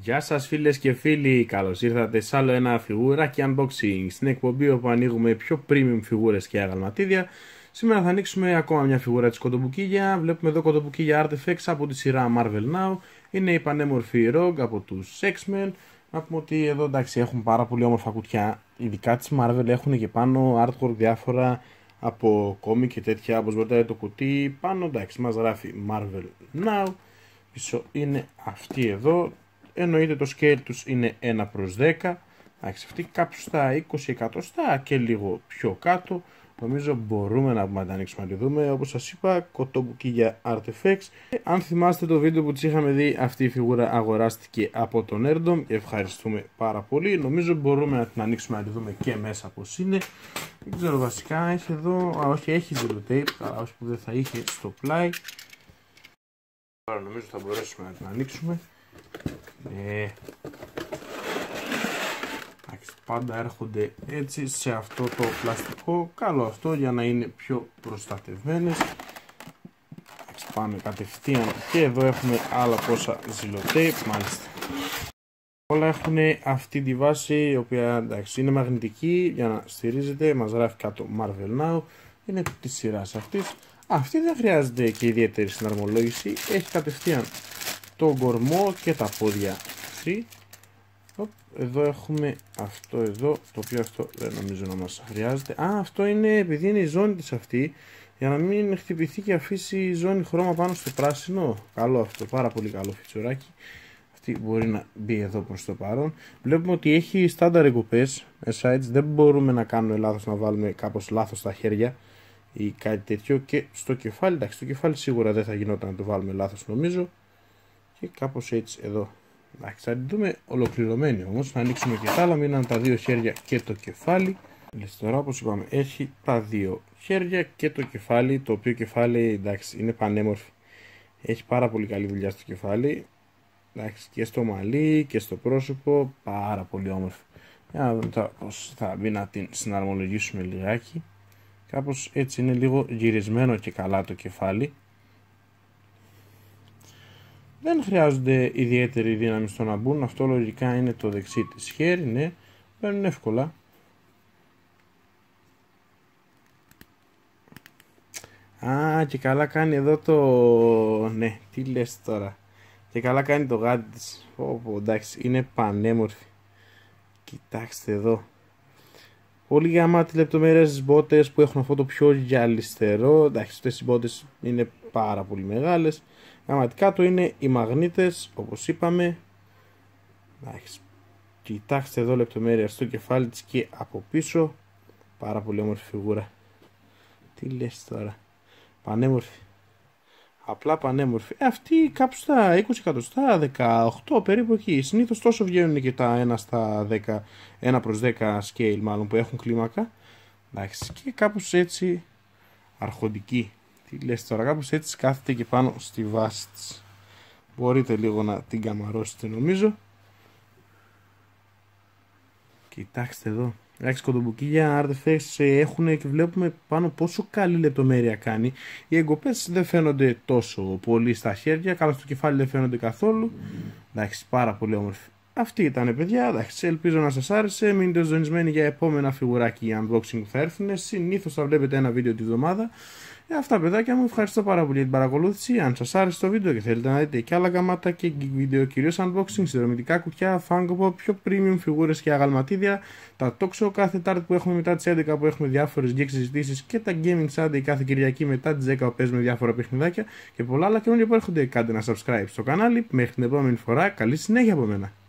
Γεια σας φίλες και φίλοι, καλώς ήρθατε σε άλλο ένα φιγουράκι unboxing στην εκπομπή όπου ανοίγουμε πιο premium φιγούρες και αγαλματίδια. Σήμερα θα ανοίξουμε ακόμα μια φιγούρα της κοτομπουκίγια. Βλέπουμε εδώ κοτομπουκίγια Artifacts από τη σειρά Marvel Now. Είναι η πανέμορφη Rogue από τους X-Men. Να πούμε ότι εδώ εντάξει έχουν πάρα πολύ όμορφα κουτιά. Ειδικά της Marvel έχουν και πάνω artwork διάφορα από κόμικ και τέτοια. Όπως μπορείτε να δείτε το κουτί πάνω εντάξει μας γράφει Marvel Now. Πίσω είναι αυτή εδώ. Εννοείται το scale τους είναι 1/10. Αυτή κάπου στα 20 εκατοστά και λίγο πιο κάτω. Νομίζω μπορούμε να τα ανοίξουμε να τη δούμε. Όπως σας είπα, κοτομπουκίγια Artifacts. Αν θυμάστε το βίντεο που τις είχαμε δει, αυτή η φιγούρα αγοράστηκε από τον Nerdom και ευχαριστούμε πάρα πολύ. Νομίζω μπορούμε να την ανοίξουμε να τη δούμε και μέσα πως είναι. Δεν ξέρω βασικά, έχει εδώ, όχι έχει ζελοτέιπ, αλλά όχι που δεν θα είχε στο πλάι. Τώρα νομίζω θα μπορέσουμε να την ανοίξουμε. Πάντα έρχονται έτσι σε αυτό το πλαστικό, καλό αυτό για να είναι πιο προστατευμένες. Πάμε κατευθείαν και εδώ έχουμε άλλα πόσα ζηλοτέιπ, μάλιστα. Όλα έχουν αυτή τη βάση η οποία εντάξει, είναι μαγνητική για να στηρίζεται, μας γράφει κάτω Marvel Now, είναι της σειράς αυτής. Αυτή δεν χρειάζεται και ιδιαίτερη συναρμολόγηση, έχει κατευθείαν τον κορμό και τα πόδια free. Εδώ έχουμε αυτό εδώ, το οποίο αυτό δεν νομίζω να μας χρειάζεται. Αυτό είναι επειδή είναι η ζώνη της αυτή, για να μην χτυπηθεί και αφήσει η ζώνη χρώμα πάνω στο πράσινο. Καλό αυτό, πάρα πολύ καλό φιτσουράκι. Αυτή μπορεί να μπει εδώ προς το παρόν. Βλέπουμε ότι έχει στάνταρ εγκοπές, sides, δεν μπορούμε να κάνουμε λάθος, να βάλουμε κάπως λάθος στα χέρια ή κάτι τέτοιο. Και στο κεφάλι, εντάξει, το κεφάλι σίγουρα δεν θα γινόταν να το βάλουμε λάθος νομίζω. Και κάπως έτσι εδώ. Εντάξει, θα την δούμε ολοκληρωμένη όμως, θα ανοίξουμε και τα άλλα, μείναν τα δύο χέρια και το κεφάλι. Τώρα όπως είπαμε έχει τα δύο χέρια και το κεφάλι, το οποίο κεφάλι εντάξει είναι πανέμορφη. Έχει πάρα πολύ καλή δουλειά στο κεφάλι, εντάξει, και στο μαλλί και στο πρόσωπο, πάρα πολύ όμορφη. Για να δούμε τώρα πώς θα μπει να την συναρμολογήσουμε λιγάκι. Κάπως έτσι είναι λίγο γυρισμένο και καλά το κεφάλι. Δεν χρειάζονται ιδιαίτερη δύναμη στο να μπουν, αυτό λογικά είναι το δεξί της χέρι, ναι, μπαίνουν εύκολα. Και καλά κάνει εδώ το... ναι, τι λες τώρα. Και καλά κάνει το γάντι της. Εντάξει, είναι πανέμορφη. Κοιτάξτε εδώ. Πολύ γαμάτι λεπτομέρειες στις μπότες που έχουν αυτό το πιο γυαλιστερό. Εντάξει, αυτές οι μπότες είναι πάρα πολύ μεγάλες. Γραμματικά το είναι οι μαγνήτες, όπως είπαμε. Εντάξει, κοιτάξτε εδώ λεπτομέρεια στο κεφάλι της και από πίσω. Πάρα πολύ όμορφη φιγούρα. Τι λες τώρα. Πανέμορφη. Απλά πανέμορφη. Αυτή κάπου στα 20 εκατοστά, 18 περίπου εκεί. Συνήθως τόσο βγαίνουν και τα 1/10 scale μάλλον που έχουν κλίμακα. Εντάξει, και κάπως έτσι αρχοντική. Τι λες τώρα, κάπως έτσι κάθεται και πάνω στη βάση της. Μπορείτε λίγο να την καμαρώσετε νομίζω. Κοιτάξτε εδώ. Εντάξει, κοτομπουκίγια Artifacts έχουν και βλέπουμε πάνω πόσο καλή λεπτομέρεια κάνει. Οι εγκοπές δεν φαίνονται τόσο πολύ στα χέρια, καλά στο κεφάλι δεν φαίνονται καθόλου. Εντάξει, πάρα πολύ όμορφη. Αυτή ήταν παιδιά, εντάξει, ελπίζω να σας άρεσε. Μείνετε συντονισμένοι για επόμενα φιγουράκι unboxing που θα έρθουν. Συνήθως θα βλέπετε ένα βίντεο τη βδομάδα. Αυτά παιδάκια μου, ευχαριστώ πάρα πολύ για την παρακολούθηση. Αν σας άρεσε το βίντεο και θέλετε να δείτε και άλλα γαμάτα και βίντεο, κυρίως unboxing, συνδρομητικά κουτιά, Funko Pop, πιο premium φιγούρες και αγαλματίδια, τα talk show κάθε Τάρτη που έχουμε μετά τις 11 που έχουμε διάφορες geek συζητήσεις και τα gaming Sunday κάθε Κυριακή μετά τις 10 που παίζουμε διάφορα παιχνιδάκια και πολλά άλλα καινούργια που έρχονται. Κάντε ένα subscribe στο κανάλι. Μέχρι την επόμενη φορά, καλή συνέχεια από μένα.